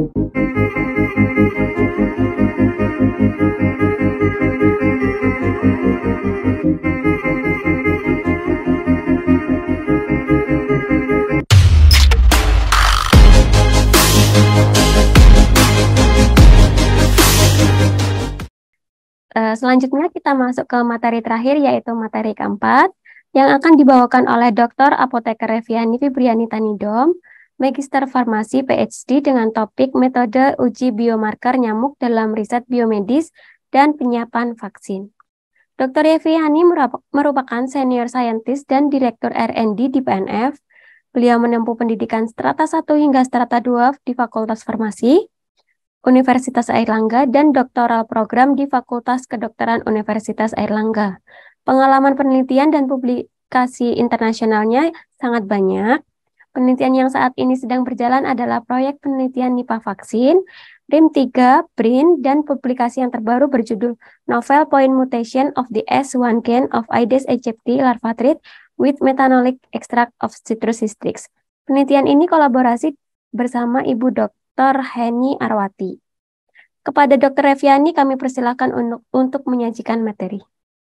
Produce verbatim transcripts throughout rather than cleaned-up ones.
Uh, selanjutnya kita masuk ke materi terakhir, yaitu materi keempat yang akan dibawakan oleh Doktor Apoteker Reviani Fibriani Tanidom, Magister Farmasi P H D dengan topik metode uji biomarker nyamuk dalam riset biomedis dan penyiapan vaksin. Doktor Reviani merupakan senior scientist dan direktur R and D di P N F. Beliau menempuh pendidikan strata satu hingga strata dua di Fakultas Farmasi Universitas Airlangga dan doktoral program di Fakultas Kedokteran Universitas Airlangga. Pengalaman penelitian dan publikasi internasionalnya sangat banyak. Penelitian yang saat ini sedang berjalan adalah proyek penelitian Nipah vaksin, R I M tiga, B R I N, dan publikasi yang terbaru berjudul Novel Point Mutation of the S one Gene of Aedes aegypti larva trait with Methanolic Extract of Citrus Citrix. Penelitian ini kolaborasi bersama Ibu Doktor Heni Arwati. Kepada Doktor Reviani kami persilakan untuk, untuk menyajikan materi.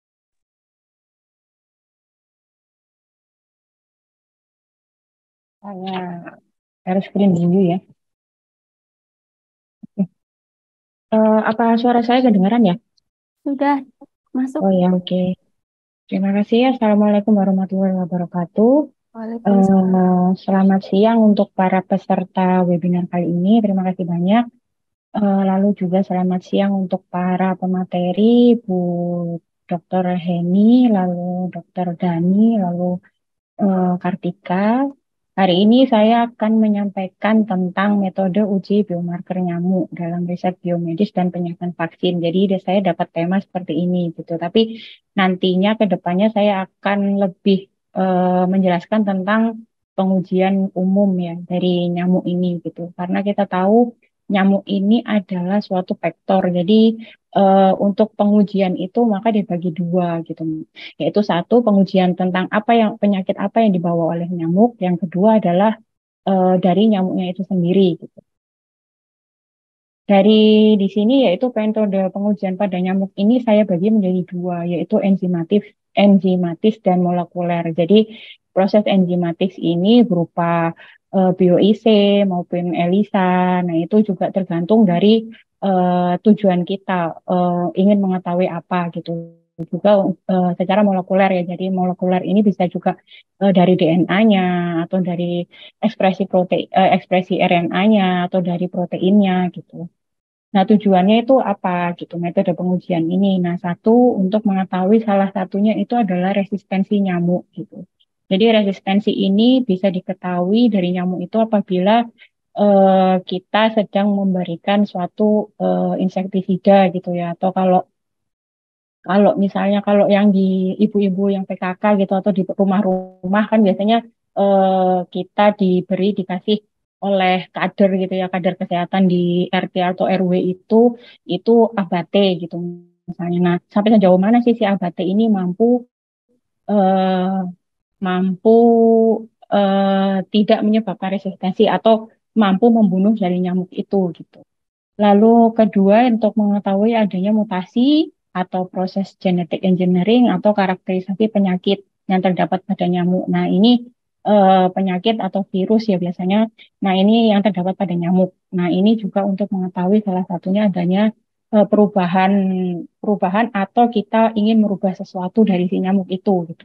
Saya harus screen dulu ya. Uh, apa suara saya kedengaran ya? Sudah masuk. Oh ya, oke. Okay. Terima kasih. Assalamualaikum warahmatullahi wabarakatuh. Waalaikumsalam. Uh, selamat siang untuk para peserta webinar kali ini. Terima kasih banyak. Uh, lalu juga selamat siang untuk para pemateri, Bu Doktor Heni, lalu Doktor Dani, lalu uh, Kartika. Hari ini saya akan menyampaikan tentang metode uji biomarker nyamuk dalam riset biomedis dan penyiapan vaksin. Jadi saya dapat tema seperti ini gitu. Tapi nantinya ke depannya saya akan lebih uh, menjelaskan tentang pengujian umum ya dari nyamuk ini gitu. Karena kita tahu nyamuk ini adalah suatu vektor. Jadi uh, untuk pengujian itu maka dibagi dua gitu. Yaitu satu pengujian tentang apa yang penyakit apa yang dibawa oleh nyamuk. Yang kedua adalah uh, dari nyamuknya itu sendiri gitu. Dari di sini yaitu metode pengujian pada nyamuk ini saya bagi menjadi dua, yaitu enzimatif, enzimatis dan molekuler. Jadi proses enzimatis ini berupa uh, bioassay maupun ELISA. Nah itu juga tergantung dari uh, tujuan kita uh, ingin mengetahui apa gitu. Juga uh, secara molekuler ya. Jadi molekuler ini bisa juga uh, dari D N A-nya atau dari ekspresi protein, uh, ekspresi R N A-nya atau dari proteinnya gitu. Nah, tujuannya itu apa gitu metode pengujian ini. Nah, satu untuk mengetahui salah satunya itu adalah resistensi nyamuk gitu. Jadi resistensi ini bisa diketahui dari nyamuk itu apabila uh, kita sedang memberikan suatu uh, insektisida gitu ya. Atau kalau kalau misalnya kalau yang di ibu-ibu yang P K K gitu atau di rumah-rumah kan biasanya uh, kita diberi dikasih oleh kader gitu ya, kader kesehatan di R T atau R W itu itu abate gitu misalnya. Nah, sampai sejauh mana sih si abate ini mampu eh, mampu eh, tidak menyebabkan resistensi atau mampu membunuh dari nyamuk itu gitu. Lalu kedua untuk mengetahui adanya mutasi atau proses genetic engineering atau karakterisasi penyakit yang terdapat pada nyamuk. Nah, ini eh, penyakit atau virus ya biasanya. Nah, ini yang terdapat pada nyamuk. Nah, ini juga untuk mengetahui salah satunya adanya eh, perubahan perubahan atau kita ingin merubah sesuatu dari si nyamuk itu gitu.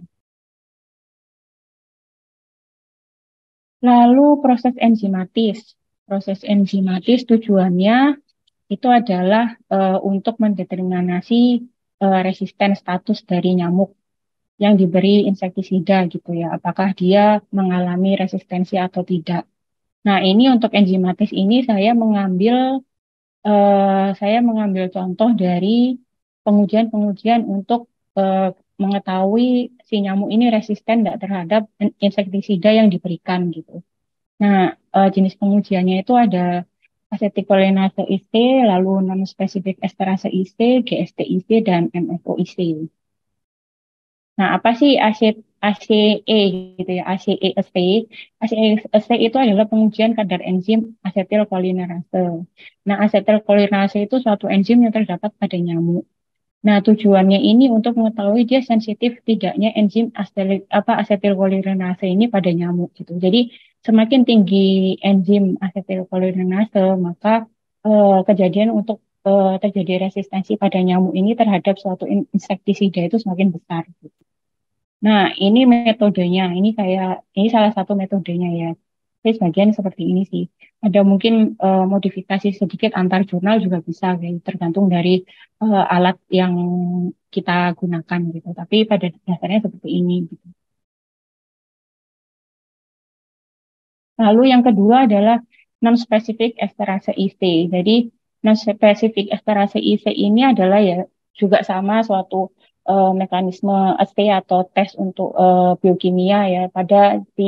Lalu proses enzimatis. Proses enzimatis tujuannya itu adalah uh, untuk mendeterminasi uh, resisten status dari nyamuk yang diberi insektisida gitu ya. Apakah dia mengalami resistensi atau tidak. Nah, ini untuk enzimatis ini saya mengambil uh, saya mengambil contoh dari pengujian-pengujian untuk uh, mengetahui si nyamuk ini resisten tidak terhadap insektisida yang diberikan gitu. Nah, uh, jenis pengujiannya itu ada aseticolinase I C, lalu non-spesifik esterase I C, G S T I C, dan M F O I C. Nah, apa sih aset, A C E gitu ya, A C E S T. A C E S T itu adalah pengujian kadar enzim asetilkolinerase. Nah, asetilkolinerase itu suatu enzim yang terdapat pada nyamuk. Nah, tujuannya ini untuk mengetahui dia sensitif tidaknya enzim asetil, apa asetilkolineranase ini pada nyamuk gitu. Jadi semakin tinggi enzim asetilkolineranase, maka eh, kejadian untuk eh, terjadi resistensi pada nyamuk ini terhadap suatu insektisida itu semakin besar. Gitu. Nah, ini metodenya. Ini kayak ini salah satu metodenya ya. Tapi sebagian seperti ini sih. Ada mungkin eh, modifikasi sedikit antar jurnal juga bisa, kayak tergantung dari eh, alat yang kita gunakan gitu. Tapi pada dasarnya seperti ini. Gitu. Lalu yang kedua adalah non-specific esterase I C. Jadi non-specific esterase I C ini adalah ya juga sama suatu eh, mekanisme S T atau tes untuk eh, biokimia ya pada si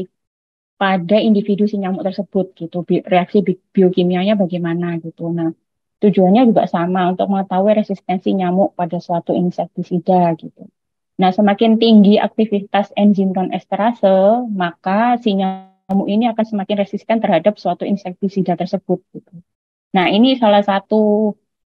pada individu si nyamuk tersebut gitu. Bi- reaksi bi- biokimianya bagaimana gitu. Nah, tujuannya juga sama untuk mengetahui resistensi nyamuk pada suatu insektisida gitu. Nah, semakin tinggi aktivitas enzim non-esterase, maka si nyamuk ini akan semakin resisten terhadap suatu insektisida tersebut gitu. Nah, ini salah satu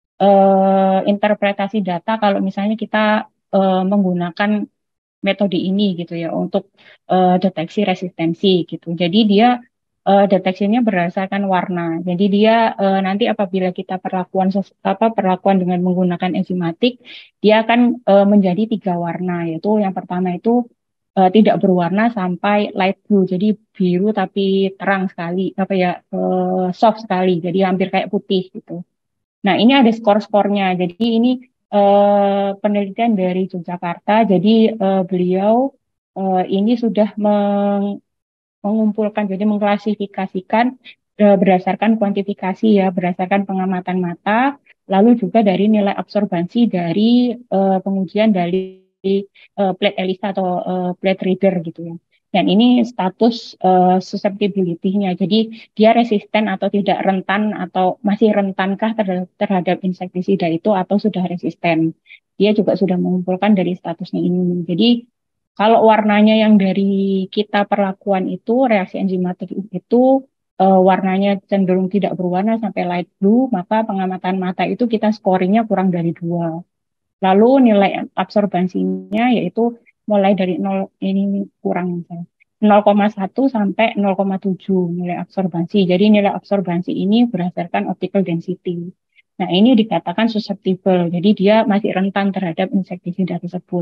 eh, interpretasi data kalau misalnya kita eh, menggunakan metode ini gitu ya untuk eh, deteksi resistensi gitu. Jadi dia eh, deteksinya berdasarkan warna. Jadi dia eh, nanti apabila kita perlakuan ses- apa perlakuan dengan menggunakan enzimatik, dia akan eh, menjadi tiga warna, yaitu yang pertama itu eh, tidak berwarna sampai light blue. Jadi biru tapi terang sekali, apa ya eh, soft sekali. Jadi hampir kayak putih gitu. Nah, ini ada skor-skornya. Jadi ini eh, penelitian dari Yogyakarta. Jadi eh, beliau eh, ini sudah meng- mengumpulkan, jadi mengklasifikasikan eh, berdasarkan kuantifikasi ya, berdasarkan pengamatan mata, lalu juga dari nilai absorbansi dari eh, pengujian dari eh, plate ELISA atau eh, plate reader gitu ya. Dan ini status uh, susceptibility-nya. Jadi dia resisten atau tidak rentan atau masih rentankah terhadap, terhadap insektisida itu atau sudah resisten. Dia juga sudah mengumpulkan dari statusnya ini. Jadi kalau warnanya yang dari kita perlakuan itu reaksi enzimatik itu eh, warnanya cenderung tidak berwarna sampai light blue, maka pengamatan mata itu kita scoringnya kurang dari dua. Lalu nilai absorbansinya yaitu mulai dari nol ini kurang misalnya nol koma satu sampai nol koma tujuh nilai absorbansi. Jadi nilai absorbansi ini berdasarkan optical density. Nah, ini dikatakan susceptible. Jadi dia masih rentan terhadap insektisida tersebut.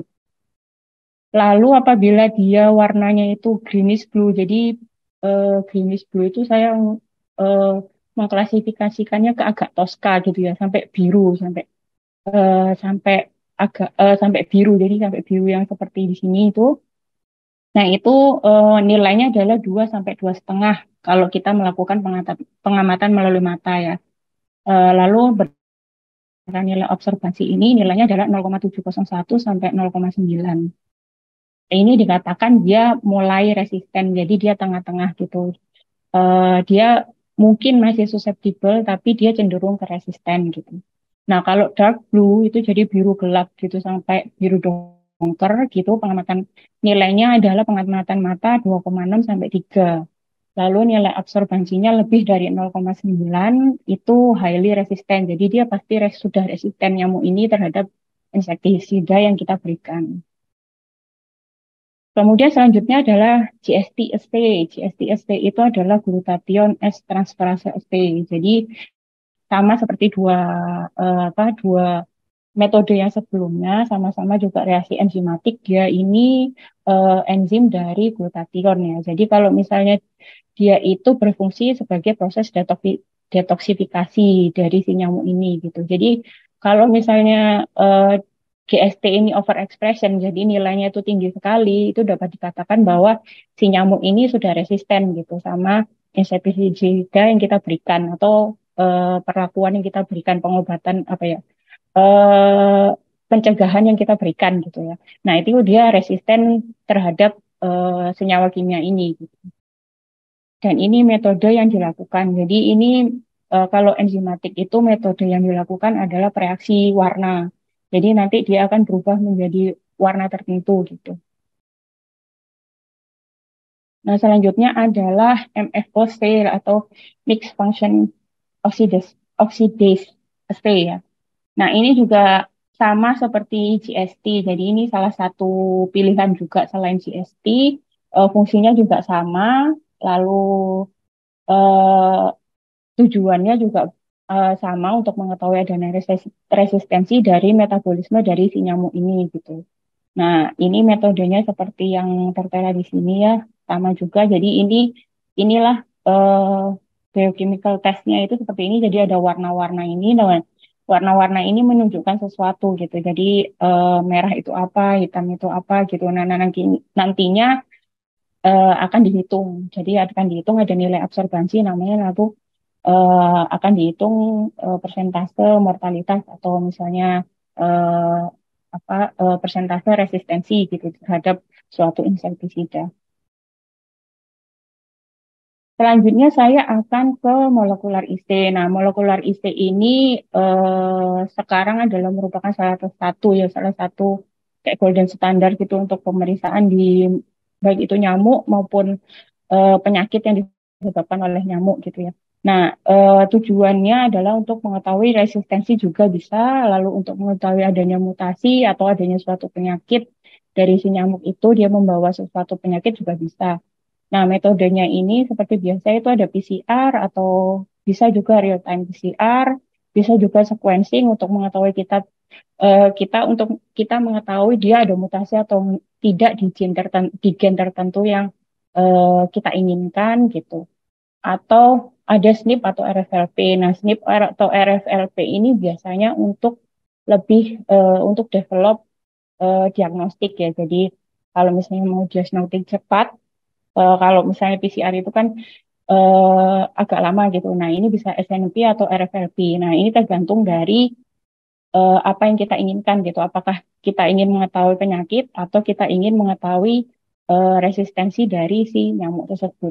Lalu apabila dia warnanya itu greenish blue, jadi eh, greenish blue itu saya eh, mengklasifikasikannya ke agak toska gitu ya, sampai biru, sampai eh, sampai agak eh, sampai biru, jadi sampai biru yang seperti di sini itu. Nah, itu eh, nilainya adalah dua sampai dua setengah kalau kita melakukan pengata- pengamatan melalui mata ya. Eh, lalu berdasarkan nilai observasi ini nilainya adalah nol koma tujuh nol satu sampai nol koma sembilan. Ini dikatakan dia mulai resisten, jadi dia tengah-tengah gitu. Eh, dia mungkin masih susceptible, tapi dia cenderung ke resisten gitu. Nah, kalau dark blue itu jadi biru gelap gitu sampai biru dongker gitu, pengamatan nilainya adalah pengamatan mata dua koma enam sampai tiga. Lalu nilai absorbansinya lebih dari nol koma sembilan itu highly resistant. Jadi dia pasti res, sudah resisten nyamuk ini terhadap insektisida yang kita berikan. Kemudian selanjutnya adalah G S T S T. G S T S T itu adalah glutathione S transferase S T. Jadi sama seperti dua eh, apa dua metode yang sebelumnya, sama-sama juga reaksi enzimatik. Dia ini eh, enzim dari glutathione ya. Jadi kalau misalnya dia itu berfungsi sebagai proses detoksi- detoksifikasi dari si nyamuk ini gitu. Jadi kalau misalnya eh, G S T ini overexpression, jadi nilainya itu tinggi sekali, itu dapat dikatakan bahwa si nyamuk ini sudah resisten gitu sama insektisida yang kita berikan atau eh, perlakuan yang kita berikan, pengobatan apa ya, eh, pencegahan yang kita berikan gitu ya. Nah, itu dia resisten terhadap eh, senyawa kimia ini gitu. Dan ini metode yang dilakukan. Jadi ini eh, kalau enzimatik itu metode yang dilakukan adalah reaksi warna. Jadi nanti dia akan berubah menjadi warna tertentu gitu. Nah, selanjutnya adalah M F O sale atau mixed function oxidase oxidase assay ya. Nah, ini juga sama seperti G S T. Jadi ini salah satu pilihan juga selain G S T. Eh, fungsinya juga sama. Lalu eh, tujuannya juga eh, sama untuk mengetahui adanya resis- resistensi dari metabolisme dari si nyamuk ini gitu. Nah, ini metodenya seperti yang tertera di sini ya, sama juga. Jadi ini inilah eh, biochemical testnya itu seperti ini. Jadi ada warna-warna ini, nah, warna-warna ini menunjukkan sesuatu gitu. Jadi eh, merah itu apa, hitam itu apa gitu. Nah, nah, nanti nantinya eh, akan dihitung. Jadi akan dihitung ada nilai absorbansi namanya, lalu eh, akan dihitung eh, persentase mortalitas atau misalnya eh, apa eh, persentase resistensi gitu terhadap suatu insektisida. Selanjutnya saya akan ke molekular I C. Nah, molekular I C ini eh, sekarang adalah merupakan salah satu ya salah satu kayak golden standard gitu untuk pemeriksaan di baik itu nyamuk maupun eh, penyakit yang disebabkan oleh nyamuk gitu ya. Nah, eh, tujuannya adalah untuk mengetahui resistensi juga bisa, lalu untuk mengetahui adanya mutasi atau adanya suatu penyakit dari si nyamuk itu dia membawa sesuatu penyakit juga bisa. Nah, metodenya ini seperti biasa itu ada P C R atau bisa juga real time P C R, bisa juga sequencing untuk mengetahui kita eh, kita untuk kita mengetahui dia ada mutasi atau tidak di gen tertentu, di gen tertentu yang eh, kita inginkan gitu. Atau ada S N P atau R F L P. Nah, S N P atau R F L P ini biasanya untuk lebih eh, untuk develop eh, diagnostik ya. Jadi kalau misalnya mau diagnostik cepat, eh, kalau misalnya P C R itu kan eh, agak lama gitu. Nah, ini bisa S N P atau R F L P. Nah, ini tergantung dari eh, apa yang kita inginkan gitu. Apakah kita ingin mengetahui penyakit atau kita ingin mengetahui eh, resistensi dari si nyamuk tersebut.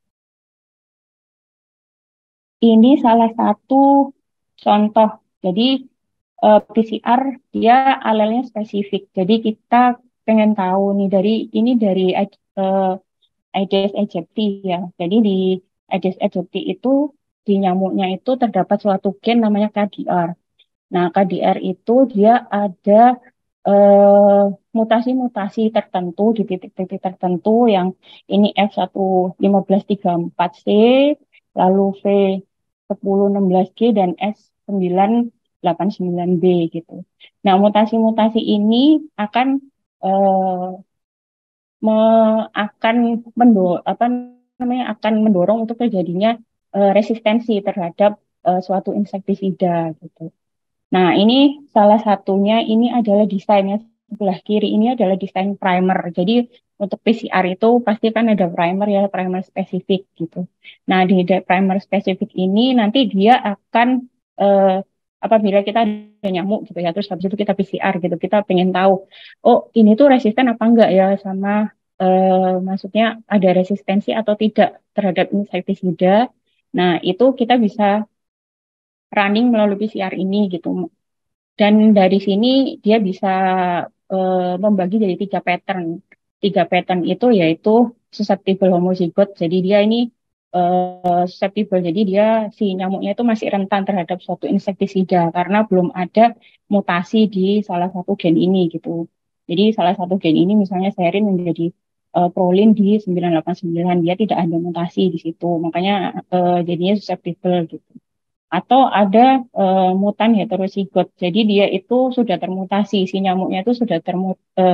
Ini salah satu contoh. Jadi eh, P C R dia alelnya spesifik. Jadi kita pengen tahu nih dari ini dari eh, Aedes aegypti ya. Jadi di Aedes aegypti itu di nyamuknya itu terdapat suatu gen namanya K D R. Nah, K D R itu dia ada eh, mutasi-mutasi tertentu di titik-titik tertentu yang ini F satu lima belas tiga empat C, lalu V sepuluh enam belas G dan S sembilan delapan sembilan B gitu. Nah, mutasi-mutasi ini akan eh, me, akan mendorong apa namanya akan mendorong untuk terjadinya eh, resistensi terhadap eh, suatu insektisida gitu. Nah, ini salah satunya ini adalah desainnya sebelah kiri ini adalah desain primer. Jadi untuk P C R itu pasti kan ada primer ya, primer spesifik gitu. Nah, di primer spesifik ini nanti dia akan eh, apabila kita ada nyamuk gitu ya, terus habis itu kita P C R gitu, kita pengen tahu, oh ini tuh resisten apa enggak ya sama eh, maksudnya ada resistensi atau tidak terhadap insektisida. Nah, itu kita bisa running melalui P C R ini gitu. Dan dari sini dia bisa eh, membagi jadi tiga pattern. Tiga pattern itu yaitu susceptible homozygote. Jadi dia ini eh, susceptible. Jadi dia si nyamuknya itu masih rentan terhadap suatu insektisida karena belum ada mutasi di salah satu gen ini gitu. Jadi salah satu gen ini misalnya serin menjadi eh, prolin di sembilan delapan sembilan. Dia tidak ada mutasi di situ. Makanya eh, jadinya susceptible gitu atau ada uh, mutan heterozigot. Jadi dia itu sudah termutasi, si nyamuknya itu sudah termu, uh,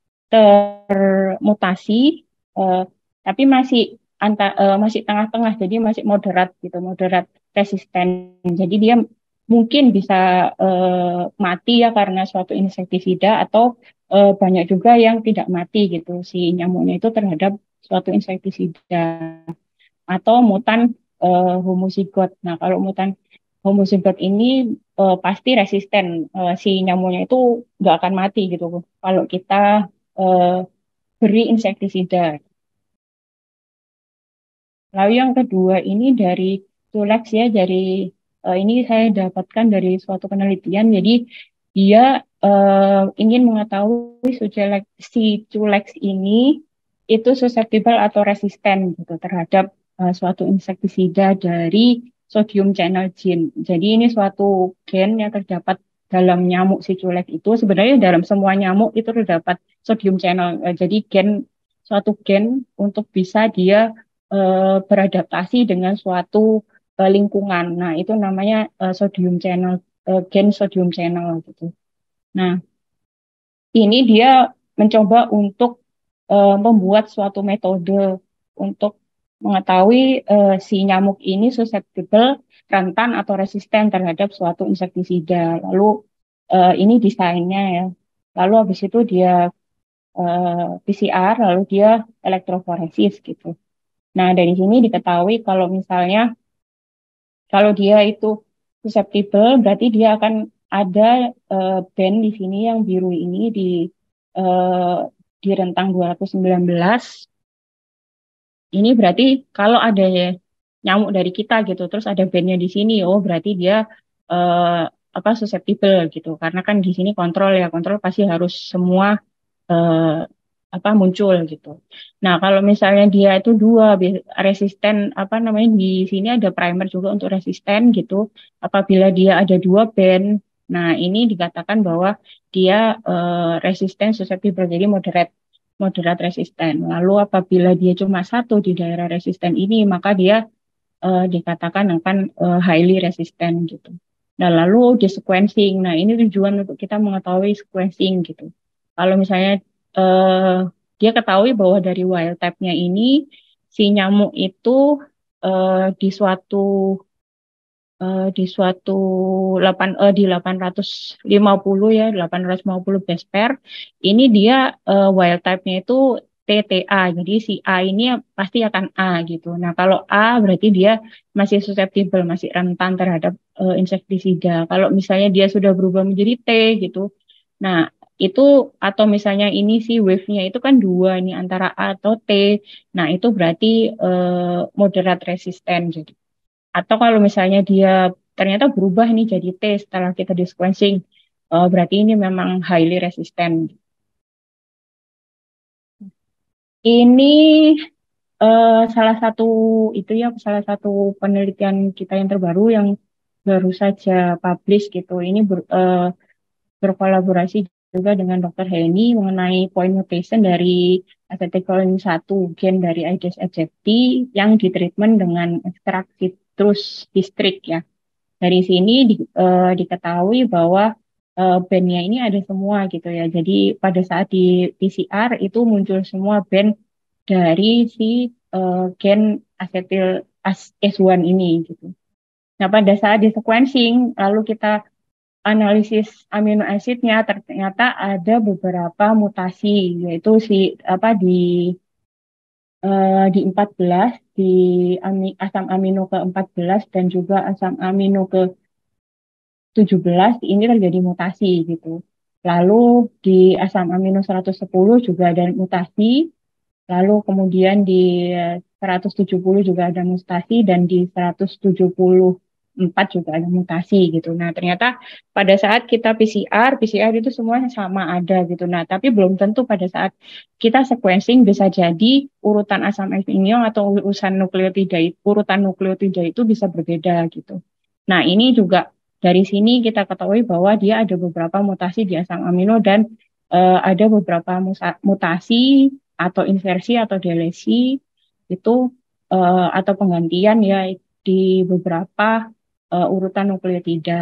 termutasi, uh, tapi masih anta, uh, masih tengah-tengah, jadi masih moderat gitu, moderat resisten. Jadi dia mungkin bisa uh, mati ya karena suatu insektisida atau uh, banyak juga yang tidak mati gitu si nyamuknya itu terhadap suatu insektisida atau mutan uh, homozigot. Nah, kalau mutan homozigot ini uh, pasti resisten. Uh, si nyamuknya itu nggak akan mati gitu kalau kita uh, beri insektisida. Lalu yang kedua ini dari Culex ya, dari uh, ini saya dapatkan dari suatu penelitian. Jadi dia uh, ingin mengetahui si Culex, si Culex ini itu susceptible atau resisten gitu terhadap uh, suatu insektisida dari sodium channel gene. Jadi ini suatu gen yang terdapat dalam nyamuk siculek itu, sebenarnya dalam semua nyamuk itu terdapat sodium channel. Uh, jadi gen suatu gen untuk bisa dia uh, beradaptasi dengan suatu uh, lingkungan. Nah, itu namanya uh, sodium channel, uh, gen sodium channel gitu. Nah, ini dia mencoba untuk uh, membuat suatu metode untuk mengetahui uh, si nyamuk ini susceptible, rentan atau resisten terhadap suatu insektisida. Lalu uh, ini desainnya ya. Lalu habis itu dia uh, P C R, lalu dia elektroforesis gitu. Nah, dari sini diketahui kalau misalnya kalau dia itu susceptible, berarti dia akan ada uh, band di sini yang biru ini di uh, di rentang dua ratus sembilan belas. Ini berarti kalau ada nyamuk dari kita gitu, terus ada bandnya di sini, oh berarti dia uh, apa susceptible gitu. Karena kan di sini kontrol ya, kontrol pasti harus semua uh, apa muncul gitu. Nah, kalau misalnya dia itu dua resisten apa namanya di sini ada primer juga untuk resisten gitu. Apabila dia ada dua band, nah ini dikatakan bahwa dia uh, resisten susceptible jadi moderate moderat resisten. Lalu apabila dia cuma satu di daerah resisten ini, maka dia uh, dikatakan akan uh, highly resistant gitu. Nah, lalu di sequencing. Nah, ini tujuan untuk kita mengetahui sequencing gitu. Kalau misalnya uh, dia ketahui bahwa dari wild type-nya ini si nyamuk itu uh, di suatu uh, di suatu delapan uh, di delapan ratus lima puluh ya delapan ratus lima puluh base pair ini dia uh, wild type-nya itu T T A. Jadi si A ini pasti akan A gitu. Nah, kalau A berarti dia masih susceptible, masih rentan terhadap uh, insektisida. Kalau misalnya dia sudah berubah menjadi T gitu. Nah, itu atau misalnya ini si wave-nya itu kan dua nih antara A atau T. Nah, itu berarti uh, moderate resistant gitu. Atau kalau misalnya dia ternyata berubah nih jadi T setelah kita di sequencing, uh, berarti ini memang highly resistant. Ini uh, salah satu itu ya salah satu penelitian kita yang terbaru yang baru saja publish gitu. Ini ber, uh, berkolaborasi juga dengan dokter Heni mengenai point mutation dari acetylcholine satu gen dari Aedes aegypti yang ditreatment dengan ekstrak citrus distrik ya. Dari sini di, uh, diketahui bahwa uh, band-nya ini ada semua gitu ya. Jadi pada saat di P C R itu muncul semua band dari si uh, gen asetil as S satu ini gitu. Nah, pada saat di sequencing lalu kita analisis amino acidnya ternyata ada beberapa mutasi yaitu si apa di uh, di empat belas di ami, asam amino ke empat belas dan juga asam amino ke tujuh belas ini terjadi mutasi gitu. Lalu di asam amino seratus sepuluh juga ada mutasi, lalu kemudian di seratus tujuh puluh juga ada mutasi dan di seratus tujuh puluh empat juga ada mutasi gitu. Nah, ternyata pada saat kita P C R, P C R itu semuanya sama ada gitu. Nah, tapi belum tentu pada saat kita sequencing bisa jadi urutan asam amino atau urutan nukleotida urutan nukleotida itu bisa berbeda gitu. Nah, ini juga dari sini kita ketahui bahwa dia ada beberapa mutasi di asam amino dan uh, ada beberapa mutasi atau inversi atau delesi itu uh, atau penggantian ya di beberapa uh, urutan nukleotida.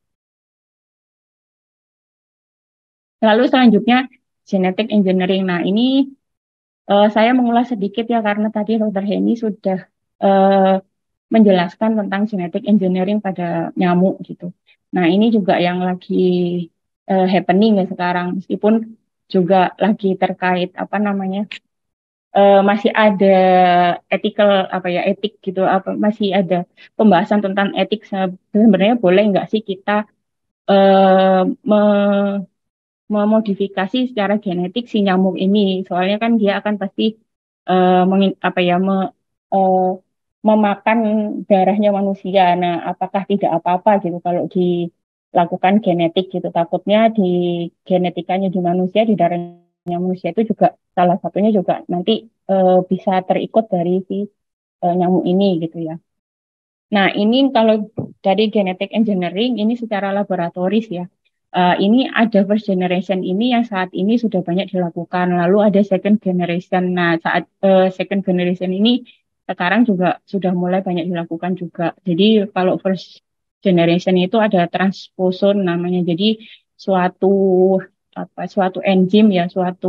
Lalu selanjutnya genetic engineering. Nah, ini uh, saya mengulas sedikit ya karena tadi dokter Heni sudah uh, menjelaskan tentang genetic engineering pada nyamuk gitu. Nah, ini juga yang lagi uh, happening ya sekarang, meskipun juga lagi terkait apa namanya uh, masih ada ethical apa ya etik gitu, apa masih ada pembahasan tentang etik sebenarnya boleh nggak sih kita uh, me memodifikasi secara genetik si nyamuk ini, soalnya kan dia akan pasti uh, mengin, apa ya me, uh, memakan darahnya manusia. Nah, apakah tidak apa-apa gitu kalau dilakukan genetik gitu? Takutnya di genetikanya di manusia, di darahnya manusia itu juga salah satunya juga nanti uh, bisa terikut dari si uh, nyamuk ini gitu ya. Nah, ini kalau dari genetic engineering ini secara laboratoris ya. Uh, ini ada first generation ini yang saat ini sudah banyak dilakukan. Lalu ada second generation. Nah, saat uh, second generation ini sekarang juga sudah mulai banyak dilakukan juga. Jadi kalau first generation itu ada transposon namanya. Jadi suatu apa suatu enzim ya, suatu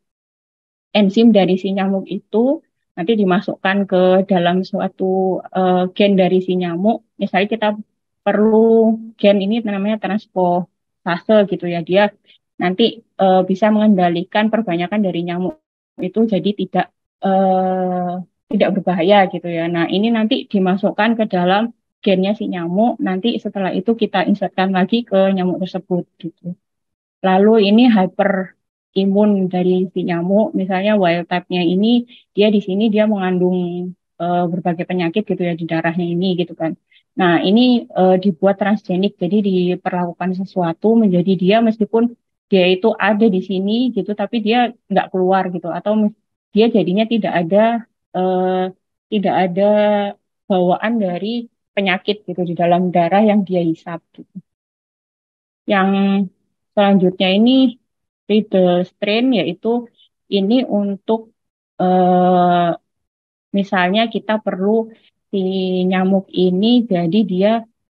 enzim dari si nyamuk itu nanti dimasukkan ke dalam suatu uh, gen dari si nyamuk. Misalnya kita perlu gen ini namanya transposase gitu ya. Dia nanti uh, bisa mengendalikan perbanyakan dari nyamuk itu jadi tidak uh, tidak berbahaya gitu ya. Nah, ini nanti dimasukkan ke dalam gennya si nyamuk. Nanti setelah itu kita insertkan lagi ke nyamuk tersebut gitu. Lalu ini hyper imun dari si nyamuk, misalnya wild type-nya ini dia di sini dia mengandung uh, berbagai penyakit gitu ya di darahnya ini gitu kan. Nah, ini uh, dibuat transgenik, jadi diperlakukan sesuatu menjadi dia meskipun dia itu ada di sini gitu, tapi dia nggak keluar gitu, atau dia jadinya tidak ada uh, tidak ada bawaan dari penyakit gitu di dalam darah yang dia hisap gitu. Yang selanjutnya ini Riddle strain yaitu ini untuk eh, misalnya kita perlu si nyamuk ini jadi dia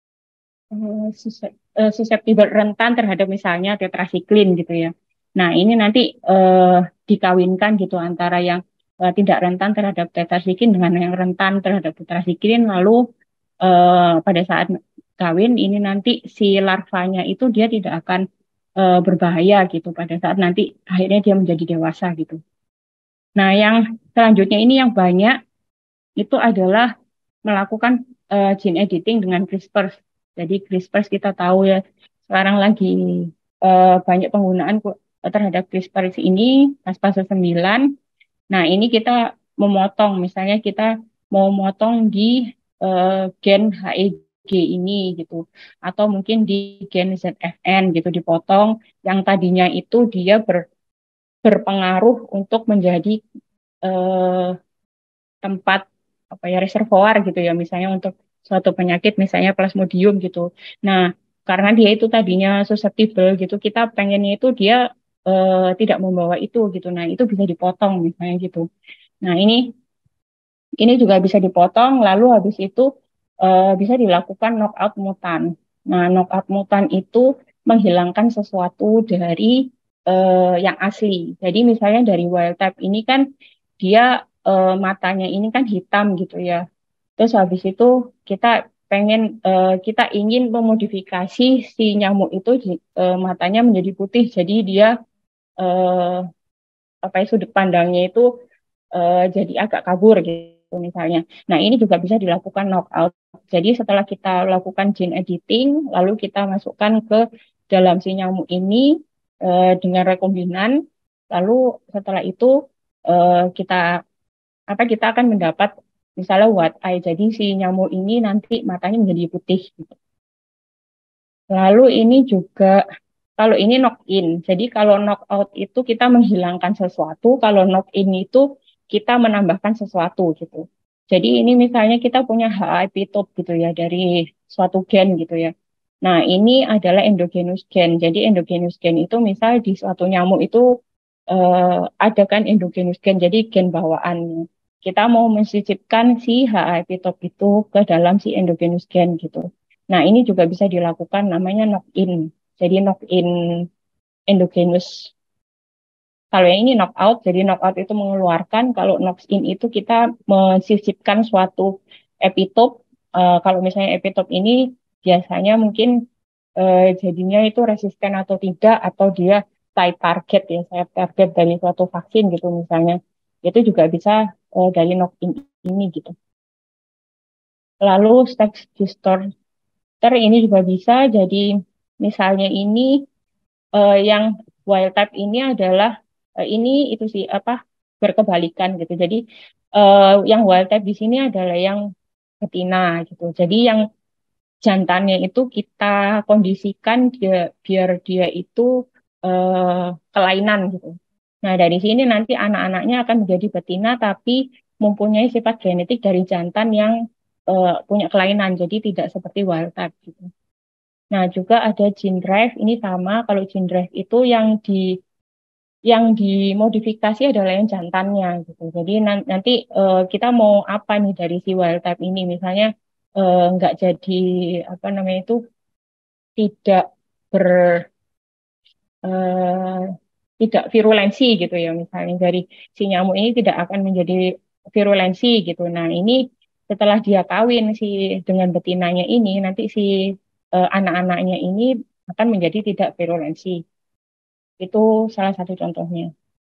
eh, sus- eh, susceptible rentan terhadap misalnya tetrasiklin gitu ya. Nah, ini nanti eh, dikawinkan gitu antara yang eh, tidak rentan terhadap tetrasiklin dengan yang rentan terhadap tetrasiklin lalu eh, pada saat kawin ini nanti si larvanya itu dia tidak akan eh, berbahaya gitu pada saat nanti akhirnya dia menjadi dewasa gitu. Nah, yang selanjutnya ini yang banyak itu adalah melakukan eh, gene editing dengan CRISPR. Jadi CRISPR kita tahu ya sekarang lagi eh, banyak penggunaan ku- terhadap CRISPR ini Cas sembilan. Nah, ini kita memotong, misalnya kita mau motong di eh, gen H E G ini gitu, atau mungkin di gen Z F N gitu dipotong, yang tadinya itu dia ber, berpengaruh untuk menjadi eh, tempat apa ya reservoir gitu ya, misalnya untuk suatu penyakit, misalnya Plasmodium gitu. Nah, karena dia itu tadinya susceptible gitu, kita pengennya itu dia eh, tidak membawa itu gitu. Nah, itu bisa dipotong misalnya gitu. Nah, ini ini juga bisa dipotong, lalu habis itu eh, bisa dilakukan knockout mutan. Nah, knockout mutan itu menghilangkan sesuatu dari eh, yang asli. Jadi misalnya dari wild type ini kan dia eh, matanya ini kan hitam gitu ya. Terus habis itu kita pengen eh, kita ingin memodifikasi si nyamuk itu eh, matanya menjadi putih. Jadi dia eh, apa ya sudut pandangnya itu eh, jadi agak kabur gitu misalnya. Nah, ini juga bisa dilakukan knockout. Jadi setelah kita lakukan gene editing, lalu kita masukkan ke dalam si nyamuk ini eh, dengan rekombinan, lalu setelah itu eh, kita apa kita akan mendapat misalnya white eye. Jadi si nyamuk ini nanti matanya menjadi putih gitu. Lalu ini juga kalau ini knock in. Jadi kalau knock out itu kita menghilangkan sesuatu, kalau knock in itu kita menambahkan sesuatu gitu. Jadi ini misalnya kita punya H epitope gitu ya dari suatu gen gitu ya. Nah, ini adalah endogenous gen. Jadi endogenous gen itu misal di suatu nyamuk itu eh, ada kan endogenous gen, jadi gen bawaan. Kita mau mensisipkan si H epitope itu ke dalam si endogenous gen gitu. Nah, ini juga bisa dilakukan namanya knock-in. Jadi knock-in endogenous. Kalau yang ini knock-out, jadi knock-out itu mengeluarkan, kalau knock-in itu kita mensisipkan suatu epitop. Eh, kalau misalnya epitop ini biasanya mungkin eh, jadinya itu resisten atau tidak, atau dia site target ya, site target dari suatu vaksin gitu misalnya. Itu juga bisa eh, dari knock-in ini gitu. Lalu sex distortion ini juga bisa, jadi misalnya ini eh, yang wild type ini adalah eh, ini itu sih apa berkebalikan gitu. Jadi eh, yang wild type di sini adalah yang betina gitu. Jadi yang jantannya itu kita kondisikan dia biar dia itu eh, kelainan gitu. Nah, dari sini nanti anak-anaknya akan menjadi betina tapi mempunyai sifat genetik dari jantan yang uh, punya kelainan, jadi tidak seperti wild type gitu. Nah, juga ada gene drive, ini sama, kalau gene drive itu yang di yang dimodifikasi adalah yang jantannya gitu. Jadi nanti uh, kita mau apa nih dari si wild type ini, misalnya uh, nggak jadi apa namanya itu tidak ber uh, tidak virulensi gitu ya, misalnya dari si nyamuk ini tidak akan menjadi virulensi gitu. Nah, ini setelah dia kawin si dengan betinanya ini, nanti si uh, anak-anaknya ini akan menjadi tidak virulensi. Itu salah satu contohnya.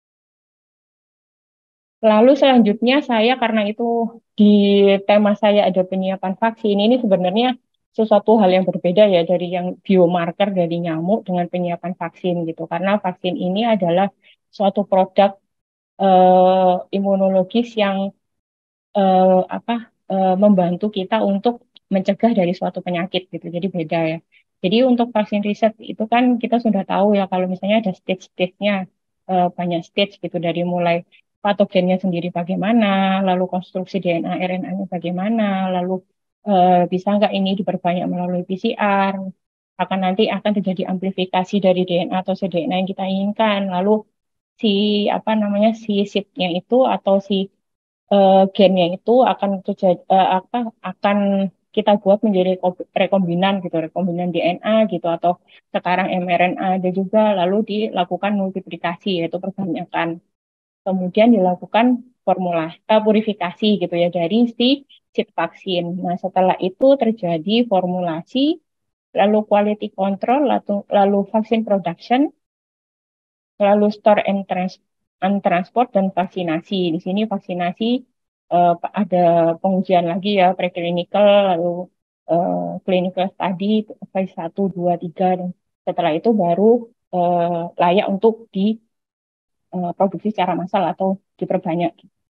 Lalu selanjutnya saya karena itu di tema saya ada penyiapan vaksin, ini sebenarnya sesuatu hal yang berbeda ya dari yang biomarker dari nyamuk dengan penyiapan vaksin gitu. Karena vaksin ini adalah suatu produk eh, imunologis yang eh, apa eh, membantu kita untuk mencegah dari suatu penyakit gitu. Jadi beda ya. Jadi untuk vaksin riset itu kan kita sudah tahu ya kalau misalnya ada stage-stage-nya eh, banyak stage gitu dari mulai patogennya sendiri bagaimana, lalu konstruksi D N A R N A-nya bagaimana, lalu eh, bisa nggak ini diperbanyak melalui P C R, akan nanti akan terjadi amplifikasi dari D N A atau cDNA yang kita inginkan, lalu si apa namanya si seed-nya itu atau si eh, gennya itu akan terjadi eh, apa akan kita buat menjadi rekombinan gitu, rekombinan D N A gitu atau sekarang mRNA ada juga lalu dilakukan multiplikasi yaitu perbanyakan. Kemudian dilakukan formula eh, purifikasi gitu ya dari si seed vaksin. Nah, setelah itu terjadi formulasi, lalu quality control, lalu, lalu vaksin production, lalu store and, trans and transport dan vaksinasi. Di sini vaksinasi eh, ada pengujian lagi ya preclinical lalu eh, clinical study phase satu, dua, tiga dan setelah itu baru eh, layak untuk diproduksi secara massal atau diperbanyak.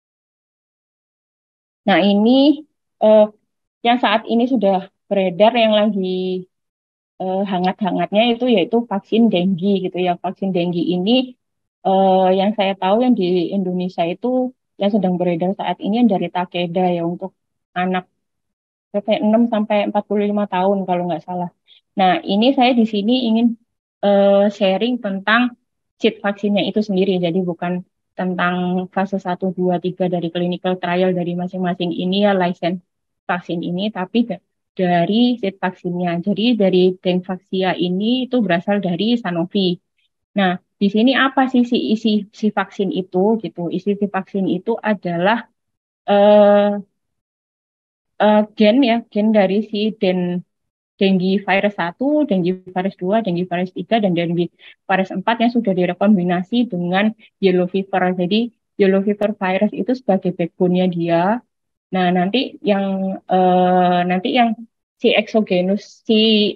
Nah, ini eh, yang saat ini sudah beredar yang lagi eh, hangat-hangatnya itu yaitu vaksin dengue gitu ya. Vaksin dengue ini eh, yang saya tahu yang di Indonesia itu yang sedang beredar saat ini yang dari Takeda ya untuk anak enam sampai empat puluh lima tahun kalau nggak salah. Nah, ini saya di sini ingin eh, sharing tentang cheat vaksinnya itu sendiri. Jadi bukan tentang fase satu, dua, tiga dari clinical trial dari masing-masing ini ya license vaksin ini, tapi dari cheat vaksinnya. Jadi dari Dengvaxia ini itu berasal dari Sanofi. Nah, di sini apa sih si isi si vaksin itu gitu? Isi si vaksin itu adalah eh, eh, gen ya, gen dari si den dengue virus satu, dengue virus dua, dengue virus tiga, dan dengue virus empat yang sudah direkombinasi dengan yellow fever. Jadi yellow fever virus itu sebagai backbone-nya dia. Nah, nanti yang eh, nanti yang si exogenous si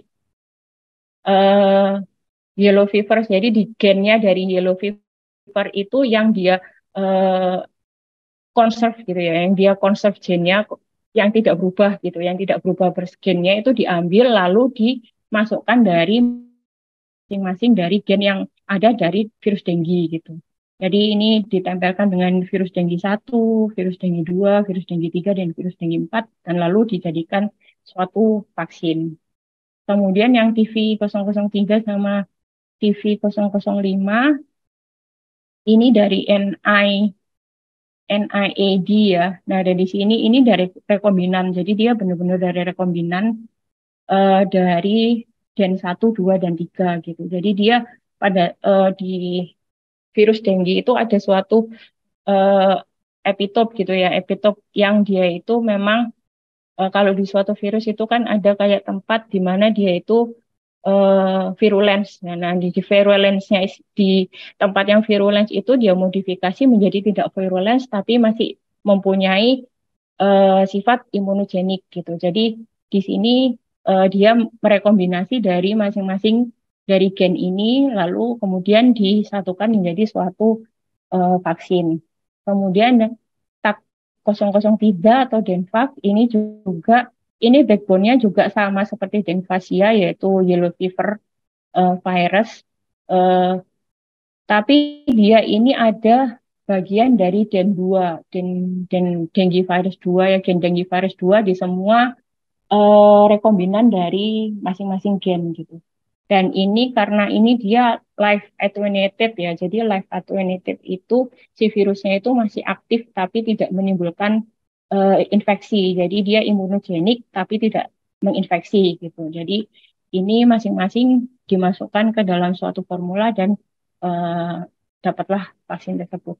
eh, yellow fever. Jadi di gennya dari yellow fever itu yang dia eh, conserve gitu ya, yang dia conserve gennya yang tidak berubah gitu, yang tidak berubah gennya itu diambil lalu dimasukkan dari masing-masing dari gen yang ada dari virus dengue gitu. Jadi ini ditempelkan dengan virus dengue satu, virus dengue dua, virus dengue tiga, dan virus dengue empat, dan lalu dijadikan suatu vaksin. Kemudian yang T V nol nol tiga sama T V nol nol lima ini dari N I N I A D ya. Nah, dari sini ini dari rekombinan. Jadi dia benar-benar dari rekombinan uh, dari gen satu, dua, dan tiga gitu. Jadi dia pada uh, di virus dengue itu ada suatu uh, epitop gitu ya. Epitop yang dia itu memang uh, kalau di suatu virus itu kan ada kayak tempat di mana dia itu uh, virulence. Nah, nah di, di virulence-nya di tempat yang virulence itu dia modifikasi menjadi tidak virulence tapi masih mempunyai uh, sifat imunogenik gitu. Jadi di sini uh, dia merekombinasi dari masing-masing dari gen ini lalu kemudian disatukan menjadi suatu uh, vaksin. Kemudian tak nol nol tiga atau Denvac ini juga ini backbone-nya juga sama seperti Dengvaxia yaitu yellow fever uh, virus. Uh, Tapi dia ini ada bagian dari den dua, den, den dengue virus dua ya, gen dengue virus dua di semua uh, rekombinan dari masing-masing gen gitu. Dan ini karena ini dia live attenuated ya, jadi live attenuated itu si virusnya itu masih aktif tapi tidak menimbulkan uh, infeksi. Jadi dia imunogenik tapi tidak menginfeksi gitu. Jadi ini masing-masing dimasukkan ke dalam suatu formula dan uh, dapatlah vaksin tersebut.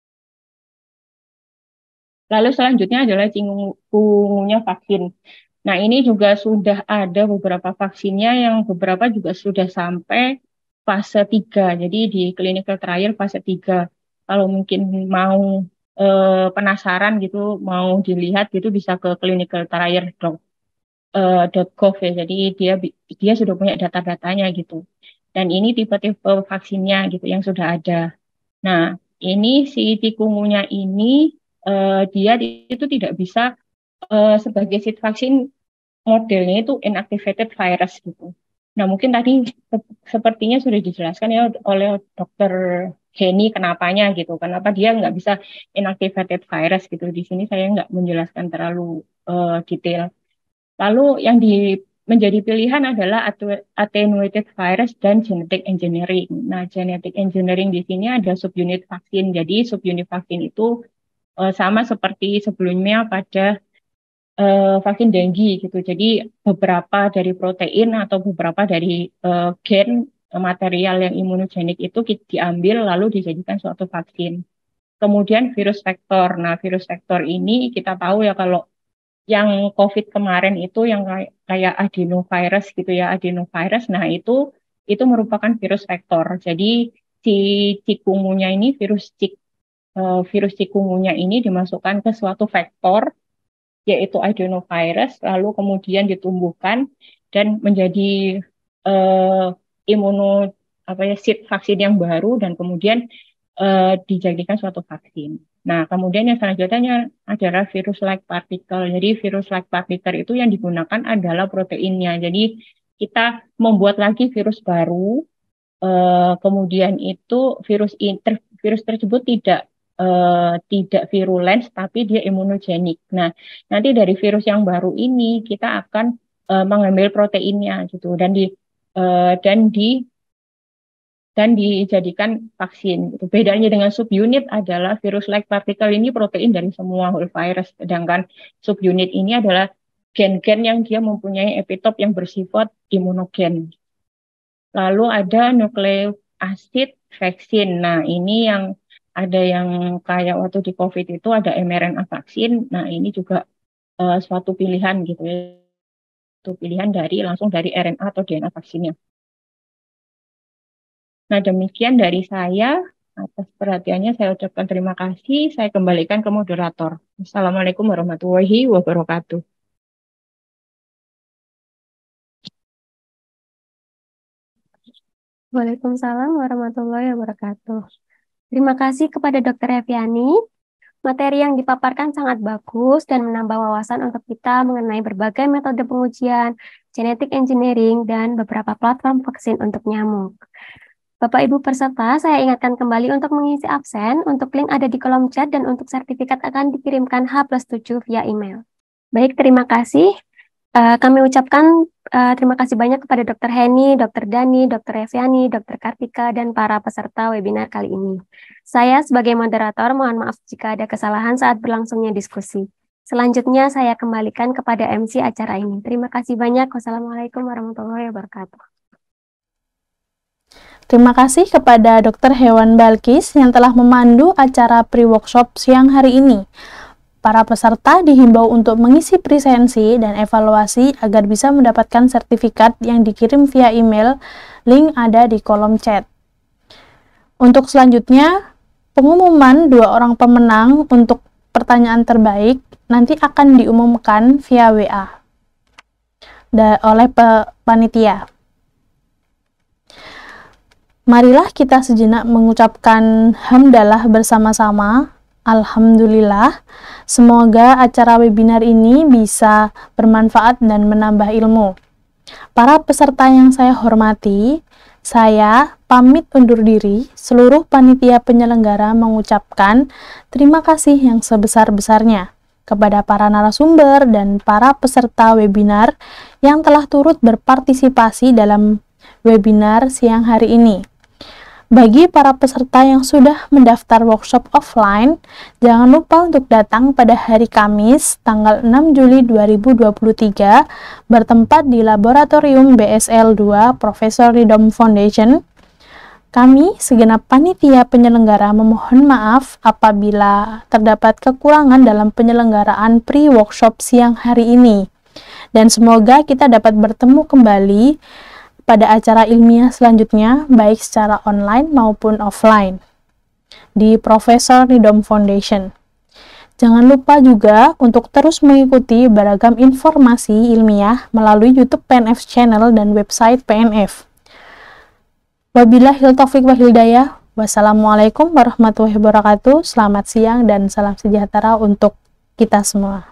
Lalu selanjutnya adalah cikungunya vaksin. Nah, ini juga sudah ada beberapa vaksinnya yang beberapa juga sudah sampai fase tiga. Jadi di clinical trial fase tiga. Kalau mungkin mau eh, penasaran gitu, mau dilihat gitu bisa ke clinical trial dot gov ya. Jadi dia dia sudah punya data-datanya gitu. Dan ini tipe-tipe vaksinnya gitu yang sudah ada. Nah, ini si tikungunya ini eh, dia itu tidak bisa eh, sebagai seed vaksin modelnya itu inactivated virus gitu. Nah, mungkin tadi sepertinya sudah dijelaskan ya oleh dokter Heni kenapanya gitu. Kenapa dia nggak bisa inactivated virus gitu. Di sini saya nggak menjelaskan terlalu uh, detail. Lalu yang di menjadi pilihan adalah attenuated virus dan genetic engineering. Nah, genetic engineering di sini ada subunit vaksin. Jadi subunit vaksin itu uh, sama seperti sebelumnya pada uh, vaksin dengue gitu. Jadi beberapa dari protein atau beberapa dari uh, gen uh, material yang imunogenik itu diambil lalu dijadikan suatu vaksin. Kemudian virus vektor. Nah, virus vektor ini kita tahu ya kalau yang COVID kemarin itu yang kayak, kayak adenovirus gitu ya, adenovirus. Nah, itu itu merupakan virus vektor. Jadi si cikungunya ini virus cik uh, virus cikungunya ini dimasukkan ke suatu vektor yaitu adenovirus, lalu kemudian ditumbuhkan dan menjadi uh, imuno apa ya seed vaksin yang baru dan kemudian uh, dijadikan suatu vaksin. Nah, kemudian yang selanjutnya adalah virus-like particle. Jadi virus-like particle itu yang digunakan adalah proteinnya. Jadi kita membuat lagi virus baru, uh, kemudian itu virus inter, virus tersebut tidak Uh, tidak virulens tapi dia imunogenik. Nah, nanti dari virus yang baru ini kita akan uh, mengambil proteinnya gitu dan di uh, dan di dan dijadikan vaksin. Gitu. Bedanya dengan subunit adalah virus-like particle ini protein dari semua whole virus, sedangkan subunit ini adalah gen-gen yang dia mempunyai epitop yang bersifat imunogen. Lalu ada nucleic acid vaksin. Nah, ini yang ada yang kayak waktu di COVID itu ada mRNA vaksin. Nah, ini juga uh, suatu pilihan gitu ya. Itu pilihan dari langsung dari R N A atau D N A vaksinnya. Nah, demikian dari saya. Atas perhatiannya saya ucapkan terima kasih. Saya kembalikan ke moderator. Assalamualaikum warahmatullahi wabarakatuh. Waalaikumsalam warahmatullahi wabarakatuh. Terima kasih kepada dokter Eviani. Materi yang dipaparkan sangat bagus dan menambah wawasan untuk kita mengenai berbagai metode pengujian, genetic engineering, dan beberapa platform vaksin untuk nyamuk. Bapak Ibu peserta, saya ingatkan kembali untuk mengisi absen, untuk link ada di kolom chat, dan untuk sertifikat akan dikirimkan H plus tujuh via email. Baik, terima kasih. Uh, kami ucapkan uh, terima kasih banyak kepada dokter Heni, dokter Dani, dokter Eviani, dokter Kartika, dan para peserta webinar kali ini. Saya sebagai moderator mohon maaf jika ada kesalahan saat berlangsungnya diskusi. Selanjutnya saya kembalikan kepada M C acara ini. Terima kasih banyak. Wassalamualaikum warahmatullahi wabarakatuh. Terima kasih kepada dokter Hewan Balkis yang telah memandu acara pre-workshop siang hari ini. Para peserta dihimbau untuk mengisi presensi dan evaluasi agar bisa mendapatkan sertifikat yang dikirim via email, link ada di kolom chat. Untuk selanjutnya, pengumuman dua orang pemenang untuk pertanyaan terbaik nanti akan diumumkan via W A oleh panitia. Marilah kita sejenak mengucapkan hamdalah bersama-sama. Alhamdulillah, semoga acara webinar ini bisa bermanfaat dan menambah ilmu. Para peserta yang saya hormati, saya, pamit undur diri, seluruh panitia penyelenggara mengucapkan terima kasih yang sebesar-besarnya kepada para narasumber dan para peserta webinar yang telah turut berpartisipasi dalam webinar siang hari ini. Bagi para peserta yang sudah mendaftar workshop offline, jangan lupa untuk datang pada hari Kamis, tanggal enam Juli dua ribu dua puluh tiga, bertempat di Laboratorium B S L dua Profesor Nidom Foundation. Kami, segenap panitia penyelenggara, memohon maaf apabila terdapat kekurangan dalam penyelenggaraan pre-workshop siang hari ini. Dan semoga kita dapat bertemu kembali pada acara ilmiah selanjutnya, baik secara online maupun offline, di Profesor Nidom Foundation. Jangan lupa juga untuk terus mengikuti beragam informasi ilmiah melalui YouTube P N F Channel dan website P N F. Wabillahil taufiq wal hidayah. Wassalamualaikum warahmatullahi wabarakatuh. Selamat siang dan salam sejahtera untuk kita semua.